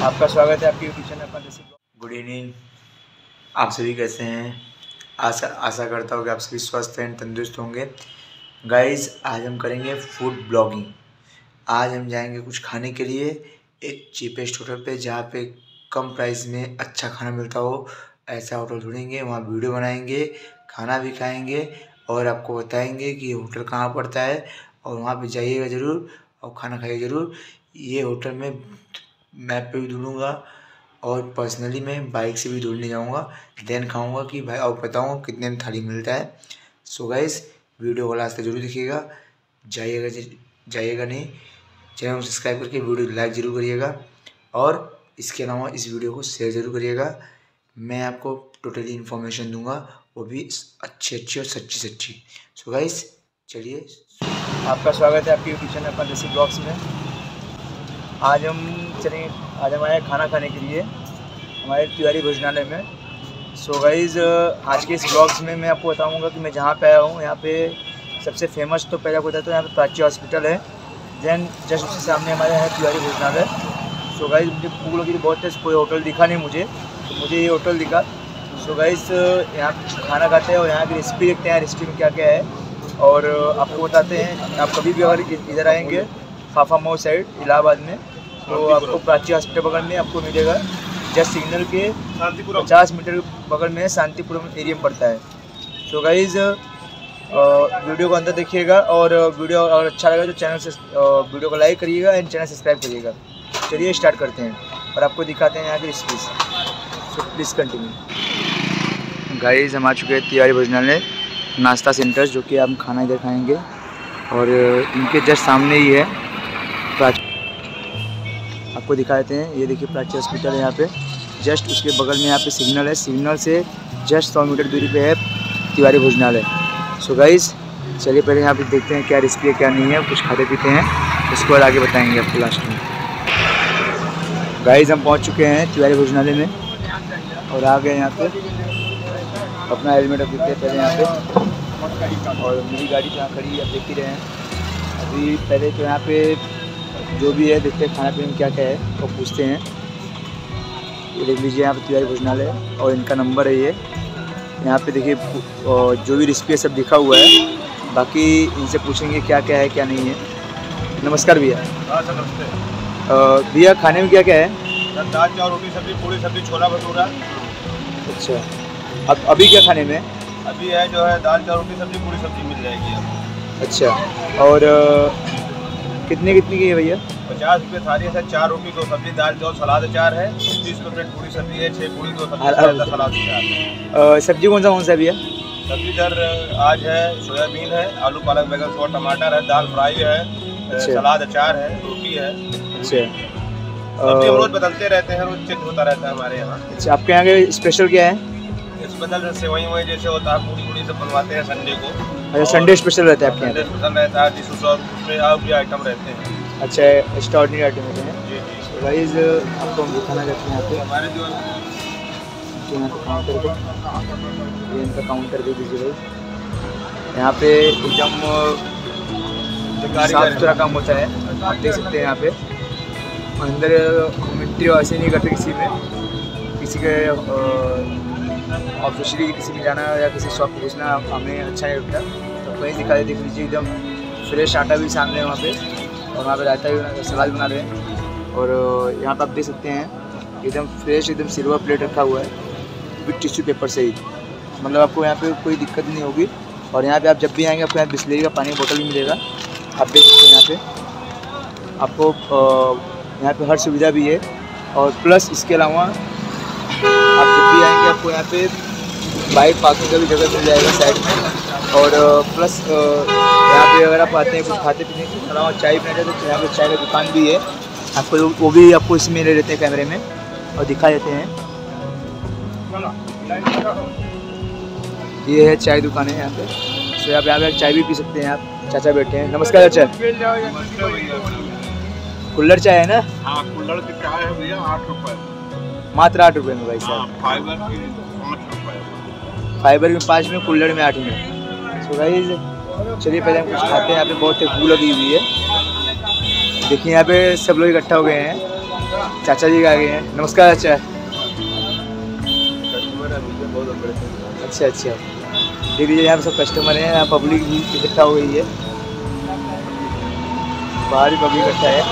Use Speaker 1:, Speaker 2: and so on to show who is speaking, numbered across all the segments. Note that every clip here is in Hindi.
Speaker 1: आपका स्वागत है आपके यूट्यूब चैनल पर।
Speaker 2: गुड इवनिंग, आप सभी कैसे हैं? आशा करता हूँ कि आप सभी स्वस्थ एंड तंदुरुस्त होंगे। गाइस, आज हम करेंगे फूड ब्लॉगिंग। आज हम जाएंगे कुछ खाने के लिए एक चीपेस्ट होटल पे, जहाँ पे कम प्राइस में अच्छा खाना मिलता हो। ऐसा होटल ढूंढेंगे, वहाँ वीडियो बनाएंगे, खाना भी खाएंगे और आपको बताएंगे कि ये होटल कहाँ पड़ता है, और वहाँ पे जाइएगा ज़रूर और खाना खाइए ज़रूर। ये होटल में मैप पे भी ढूंढूंगा और पर्सनली मैं बाइक से भी ढूंढने जाऊंगा, देन खाऊंगा कि भाई, और बताऊंगा कितने में थाली मिलता है। सो गाइस, वीडियो को लास्ट तक जरूर देखिएगा। जाइएगा नहीं, चैनल को सब्सक्राइब करके वीडियो लाइक ज़रूर करिएगा, और इसके अलावा इस वीडियो को शेयर ज़रूर करिएगा। मैं आपको टोटली इन्फॉर्मेशन दूंगा, वो भी अच्छी और सच्ची। सो गाइस, चलिए।
Speaker 1: आपका स्वागत है आपके यूट्यूब चैनल पर देसी ब्लॉग्स में। आज हम आए खाना खाने के लिए हमारे तिवारी भोजनालय में। सो गाइज़, आज के इस ब्लॉग्स में मैं आपको बताऊंगा कि मैं जहाँ पे आया हूँ, यहाँ पे सबसे फेमस तो पहले बताया तो यहाँ पे प्राची हॉस्पिटल है, देन जस्ट उसके सामने हमारे है तिवारी भोजनालय। सो गाइज़, मुझे भूख लगी बहुत तेज़, कोई होटल दिखा नहीं मुझे, तो मुझे ये होटल दिखा। सो गाइज़, यहाँ खाना खाते हैं और यहाँ की रेसिपी देखते हैं, रेसिपी में क्या क्या है, और आपको बताते हैं। आप कभी भी अगर इधर आएंगे फाफा मऊ साइड इलाहाबाद में, तो आपको प्राची हॉस्पिटल बगल में आपको मिलेगा। जस्ट सिग्नल के 50 मीटर बगल में शांतिपुरम एरिया में पड़ता है। तो गाइज़, वीडियो को अंदर देखिएगा, और वीडियो अगर अच्छा लगा तो चैनल से वीडियो को लाइक करिएगा एंड चैनल सब्सक्राइब करिएगा। चलिए स्टार्ट करते हैं और आपको दिखाते हैं यहाँ की recipes. So please continue. Guys, हम आ चुके हैं तिवारी भोजनालय नाश्ता सेंटर, जो कि हम खाना इधर खाएंगे, और इनके जस्ट सामने ही है प्राची। आपको दिखा देते हैं, ये देखिए प्राची हॉस्पिटल है यहाँ पे, जस्ट उसके बगल में यहाँ पे सिग्नल है, सिग्नल से जस्ट 100 मीटर दूरी पे है तिवारी भोजनालय। सो गाइज़, चलिए पहले यहाँ पे देखते हैं क्या रेसिपी है क्या नहीं है, कुछ खाते पीते हैं, उसके बाद आगे बताएंगे आपको लास्ट में। गाइज़, हम पहुँच चुके हैं तिवारी भोजनालय में और आ गए यहाँ पे। अपना हेलमेट रख देते हैं पहले यहाँ पे, और मेरी गाड़ी जहाँ खड़ी है आप देख ही रहे हैं। अभी पहले तो यहाँ पे जो भी है देखते हैं खाना पीने में क्या क्या है, तो पूछते हैं। ये देख लीजिए, यहाँ पे तिवारी भोजनालय है और इनका नंबर है ये। यहाँ पे देखिए जो भी रेसिपी है सब लिखा हुआ है, बाकी इनसे पूछेंगे क्या क्या है क्या नहीं है। नमस्कार भैया।
Speaker 3: हाँ सर, नमस्ते
Speaker 1: भैया, खाने में क्या क्या है?
Speaker 3: सर, दाल चावल रोटी सब्जी पूरी सब्जी छोला भटूरा।
Speaker 1: अच्छा, अब अभी क्या खाने में?
Speaker 3: अभी है जो है दाल चावल रोटी सब्जी पूरी सब्जी मिल जाएगी अब।
Speaker 1: अच्छा, और कितने की है भैया? 50
Speaker 3: रुपये थाली है सर। 4 रोटी 2 सब्जी, दाल चावल सलाद 4 है। 30 रुपये पूरी सब्जी है। 6 पूरी 2 सब्जी, सलाद 4।
Speaker 1: सब्जी कौन सा है भैया?
Speaker 3: सब्जी सर आज है सोयाबीन है, आलू पालक बैगन सौ टमाटर है, दाल फ्राई है, सलाद 4 है, रोटी है।
Speaker 1: अच्छा,
Speaker 3: सब्जी हम रोज बदलते रहते हैं, रोज चेंज होता रहता है हमारे यहाँ।
Speaker 1: अच्छा, आपके यहाँ के स्पेशल क्या है?
Speaker 3: स्पेशल सेवई वही जैसे होता है, पूरी पूरी सब बनवाते हैं संडे को।
Speaker 1: अच्छा, संडे स्पेशल रहता है आपके यहाँ?
Speaker 3: स्पेशल रहता है, डिश उसमें और भी आइटम रहते हैं।
Speaker 1: अच्छा, एक्स्ट्राऑर्डिनरी आइटम होते हैं।
Speaker 3: जी जी।
Speaker 1: तो गाइस, आपको हम दिखाना चाहते हैं यहाँ पे
Speaker 3: हमारे जो
Speaker 1: यहाँ पे काउंटर पे, ये इनका काउंटर दे दीजिए भाई। यहाँ पे एकदम साफ सुथरा काम होता है, आप देख सकते हैं। यहाँ पे अंदर मिट्टी ऐसे नहीं करते किसी में, किसी के ऑफिशियली किसी में जाना या किसी शॉप पे घुसना हमें अच्छा नहीं लगता। तो कहीं दिखा देख लीजिए, एकदम फ्रेश आटा भी सामने है वहाँ पे, और वहाँ पे रायता भी सलाद बना रहे हैं। और यहाँ पे आप देख सकते हैं एकदम फ्रेश, एकदम सिल्वर प्लेट रखा हुआ है विथ टिश्यू पेपर से ही, मतलब आपको यहाँ पे कोई दिक्कत नहीं होगी। और यहाँ पे आप जब भी आएंगे आपको यहाँ बिस्लेरी का पानी का बोतल भी मिलेगा, आप देख सकते हैं। यहाँ पे आपको यहाँ पे हर सुविधा भी है, और प्लस इसके अलावा आप जब भी आएंगे आपको यहाँ पे बाइक पार्किंग का भी जगह मिल जाएगा साइड में। और प्लस यहाँ पे अगर आप आते हैं कुछ खाते पीने के अलावा चाय पीना चाहते हैं तो यहाँ पे चाय का दुकान भी है, आपको वो भी आपको इसमें ले लेते हैं कैमरे में और दिखा देते हैं। ये है चाय दुकान है यहाँ पे, तो आप यहाँ पे चाय भी पी सकते हैं। आप चाचा बैठे हैं। नमस्कार चाचा। कुल्हड़ चाय है ना?
Speaker 3: हाँ, कुल्हड़ की चाय है भैया, 8 रुपये
Speaker 1: मात्र 8 रुपये में भाई साहब।
Speaker 3: फाइबर की 5 रुपये,
Speaker 1: फाइबर में 5 में, कुल्हड़ में 8 में। सो गाइस, चलिए पहले हम कुछ खाते हैं। यहाँ पे बहुत भूख लगी हुई है, देखिए यहाँ पे सब लोग इकट्ठा हो गए हैं। चाचा जी आ गए हैं। नमस्कार चाचा। अच्छा अच्छा, देख लीजिए यहाँ पे सब कस्टमर हैं, यहाँ पब्लिक भी इकट्ठा हो गई है, बाहर ही पब्लिक इकट्ठा है।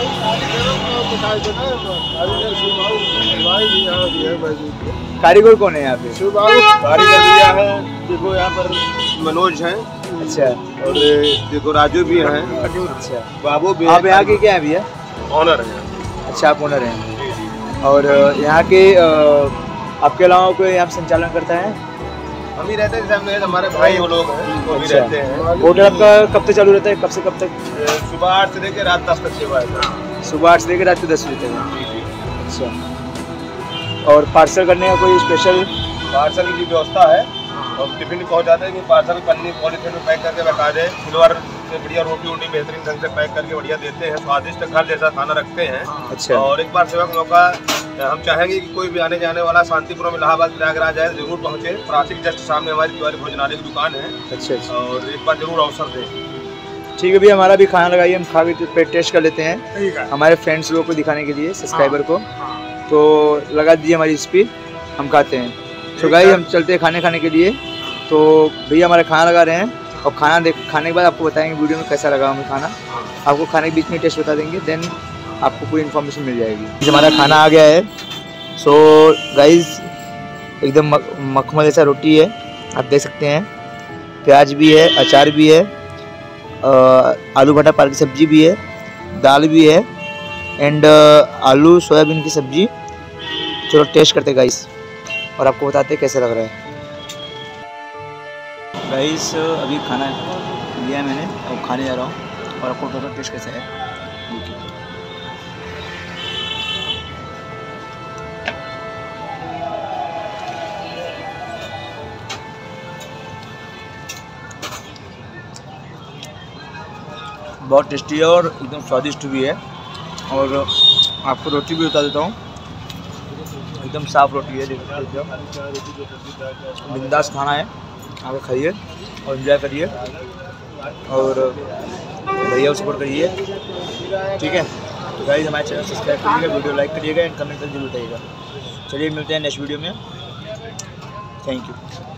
Speaker 1: कारीगर कौन है यहाँ पे?
Speaker 3: कारीगर भैया है, देखो यहाँ पर मनोज है।
Speaker 1: अच्छा,
Speaker 3: और देखो राजू भी हैं।
Speaker 1: अच्छा,
Speaker 3: बाबू भी।
Speaker 1: आप यहाँ के क्या है भैया?
Speaker 3: ऑनर है।
Speaker 1: अच्छा, आप ओनर हैं। और यहाँ के आपके अलावा कोई यहाँ पे संचालन करता है?
Speaker 3: हम ही रहते हैं, जैसे हमारे भाई वो लोग हैं वो भी रहते हैं।
Speaker 1: होटल आपका कब तक चालू रहता है, कब से कब तक?
Speaker 3: सुबह 8 से लेकर रात 10 तक सेवा है।
Speaker 1: सुबह 8 से लेकर रात के 10 बजे तक। अच्छा, और पार्सल करने का कोई स्पेशल?
Speaker 3: पार्सल की व्यवस्था है और टिफिन पहुँचाते हैं कि पार्सल पन्नी पॉलीथीन में पैक करके बता दें। सिल्वर से बढ़िया रोटी वोटी बेहतरीन ढंग से पैक करके बढ़िया देते हैं, स्वादिष्ट घर जैसा खाना रखते हैं।
Speaker 1: अच्छा, और
Speaker 3: एक बार सेवा का मौका हम चाहेंगे कि कोई भी आने जाने वाला शांतिपुरम इलाहाबाद प्रयागराज है जरूर पहुँचे। प्राचीन जस्ट सामने हमारी तिवारी भोजनालय की दुकान है।
Speaker 1: अच्छा अच्छा,
Speaker 3: और एक बार जरूर अवसर दें।
Speaker 1: ठीक है भैया, हमारा भी खाना लगाइए, हम खा के पेट टेस्ट कर लेते हैं हमारे फ्रेंड्स लोगों को दिखाने के लिए, सब्सक्राइबर को। तो लगा दीजिए हमारी स्पीड, हम खाते हैं। तो गाइस हम चलते हैं खाने के लिए। तो भैया हमारा खाना लगा रहे हैं और खाने के बाद आपको बताएंगे वीडियो में कैसा लगा हमें खाना। आपको खाने के बीच में टेस्ट बता देंगे, देन आपको पूरी इन्फॉर्मेशन मिल जाएगी। हमारा खाना आ गया है। सो गाइस एकदम मखमल जैसा रोटी है, आप देख सकते हैं। प्याज भी है, अचार भी है, आलू भटा पालक की सब्जी भी है, दाल भी है एंड आलू सोयाबीन की सब्जी। चलो टेस्ट करते गाइस और आपको बताते कैसे लग रहा है। गाइस अभी खाना लिया है मैंने और खाने जा रहा हूँ और आपको बताता टेस्ट कैसा है। बहुत टेस्टी है और एकदम स्वादिष्ट भी है। और आपको रोटी भी बता देता हूँ, एकदम साफ़ रोटी है, देख सकते हो। बिंदास खाना है, आप खाइए और एंजॉय करिए और भैया को सपोर्ट करिए, ठीक है। तो गाइस हमारे चैनल सब्सक्राइब करिएगा, वीडियो लाइक करिएगा एंड कमेंट करके जरूर बताइएगा। चलिए मिलते हैं नेक्स्ट वीडियो में। Thank you.